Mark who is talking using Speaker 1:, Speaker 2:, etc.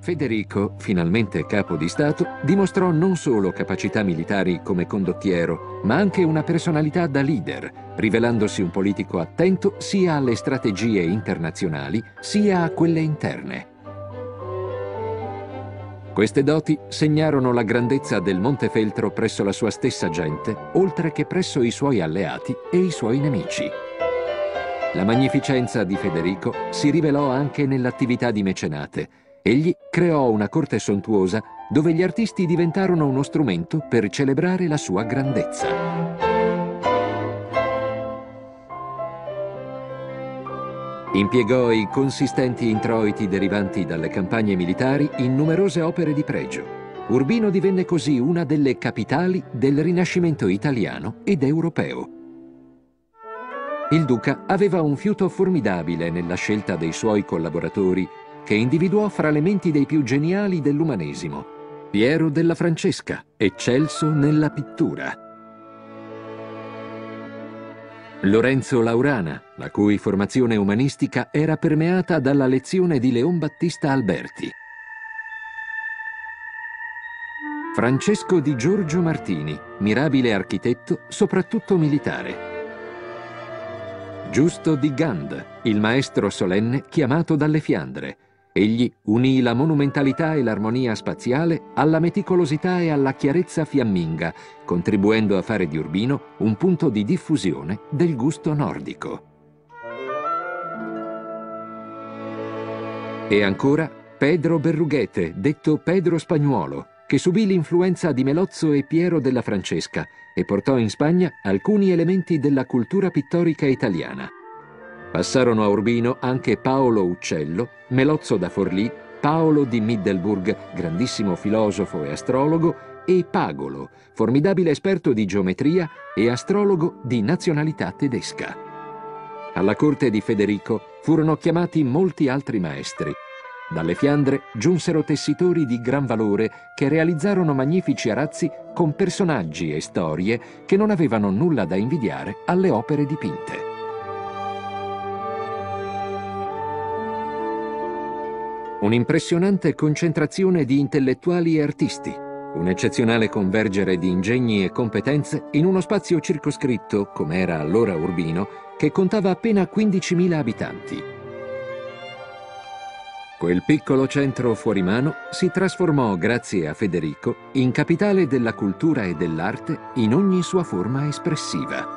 Speaker 1: Federico, finalmente capo di Stato, dimostrò non solo capacità militari come condottiero, ma anche una personalità da leader, rivelandosi un politico attento sia alle strategie internazionali sia a quelle interne. Queste doti segnarono la grandezza del Montefeltro presso la sua stessa gente, oltre che presso i suoi alleati e i suoi nemici. La magnificenza di Federico si rivelò anche nell'attività di mecenate. Egli creò una corte sontuosa dove gli artisti diventarono uno strumento per celebrare la sua grandezza. Impiegò i consistenti introiti derivanti dalle campagne militari in numerose opere di pregio. Urbino divenne così una delle capitali del Rinascimento italiano ed europeo. Il duca aveva un fiuto formidabile nella scelta dei suoi collaboratori, che individuò fra le menti dei più geniali dell'umanesimo. Piero della Francesca, eccelso nella pittura. Lorenzo Laurana, la cui formazione umanistica era permeata dalla lezione di Leon Battista Alberti. Francesco di Giorgio Martini, mirabile architetto, soprattutto militare. Giusto di Gand, il maestro solenne chiamato dalle Fiandre. Egli unì la monumentalità e l'armonia spaziale alla meticolosità e alla chiarezza fiamminga, contribuendo a fare di Urbino un punto di diffusione del gusto nordico. E ancora Pedro Berrughete, detto Pedro Spagnuolo, che subì l'influenza di Melozzo e Piero della Francesca e portò in Spagna alcuni elementi della cultura pittorica italiana. Passarono a Urbino anche Paolo Uccello, Melozzo da Forlì, Paolo di Middelburg, grandissimo filosofo e astrologo, e Pagolo, formidabile esperto di geometria e astrologo di nazionalità tedesca. Alla corte di Federico furono chiamati molti altri maestri. Dalle Fiandre giunsero tessitori di gran valore che realizzarono magnifici arazzi con personaggi e storie che non avevano nulla da invidiare alle opere dipinte. Un'impressionante concentrazione di intellettuali e artisti, un eccezionale convergere di ingegni e competenze in uno spazio circoscritto, come era allora Urbino, che contava appena 15.000 abitanti. Quel piccolo centro fuorimano si trasformò, grazie a Federico, in capitale della cultura e dell'arte in ogni sua forma espressiva.